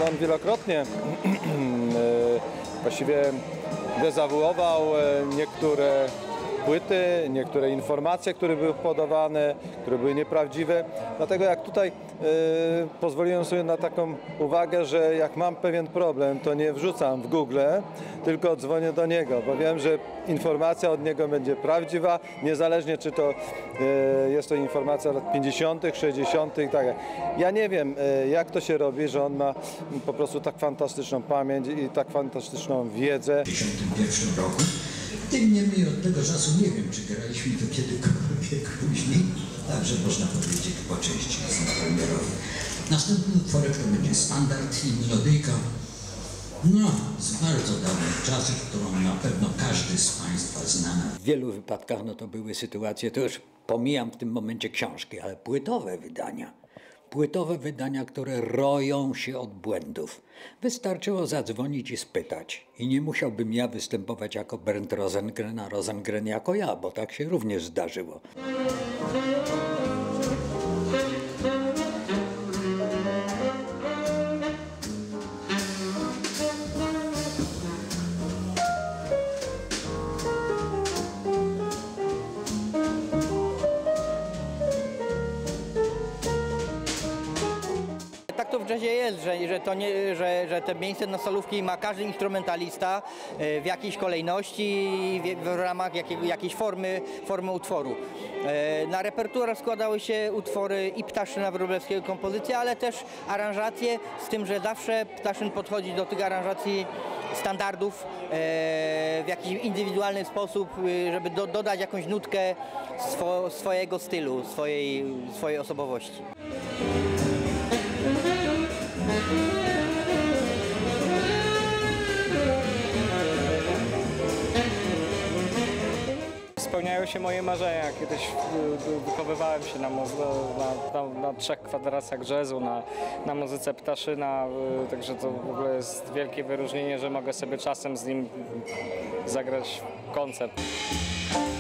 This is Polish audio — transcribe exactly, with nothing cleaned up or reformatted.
on wielokrotnie właściwie dezawuował niektóre płyty, niektóre informacje, które były podawane, które były nieprawdziwe. Dlatego jak tutaj y, pozwoliłem sobie na taką uwagę, że jak mam pewien problem, to nie wrzucam w Google, tylko dzwonię do niego, bo wiem, że informacja od niego będzie prawdziwa, niezależnie czy to y, jest to informacja lat pięćdziesiątych, sześćdziesiątych i tak. Ja nie wiem, y, jak to się robi, że on ma po prostu tak fantastyczną pamięć i tak fantastyczną wiedzę. W tysiąc dziewięćset pięćdziesiątym pierwszym roku. Tym niemniej od tego czasu nie wiem, czy graliśmy to kiedykolwiek później. Także można powiedzieć po części są premierowe. Następny utworek to będzie standard i melodyjka. No, z bardzo dawnych czasów, którą na pewno każdy z Państwa zna. W wielu wypadkach no to były sytuacje, to już pomijam w tym momencie książki, ale płytowe wydania. Płytowe wydania, które roją się od błędów. Wystarczyło zadzwonić i spytać. I nie musiałbym ja występować jako Bernd Rosengren, a Rosengren jako ja, bo tak się również zdarzyło. Tak to w jazzie jest, że, że, to nie, że, że te miejsce na solówki ma każdy instrumentalista w jakiejś kolejności, w, w ramach jakiej, jakiejś formy, formy utworu. Na repertuar składały się utwory i Ptaszyna Wróblewskiego, kompozycje, ale też aranżacje, z tym, że zawsze Ptaszyn podchodzi do tych aranżacji standardów w jakiś indywidualny sposób, żeby do, dodać jakąś nutkę swo, swojego stylu, swojej, swojej osobowości. Spełniają się moje marzenia. Kiedyś wychowywałem się na, na, na, na trzech kwadracjach jazzu, na, na muzyce Ptaszyna, także to w ogóle jest wielkie wyróżnienie, że mogę sobie czasem z nim zagrać koncert.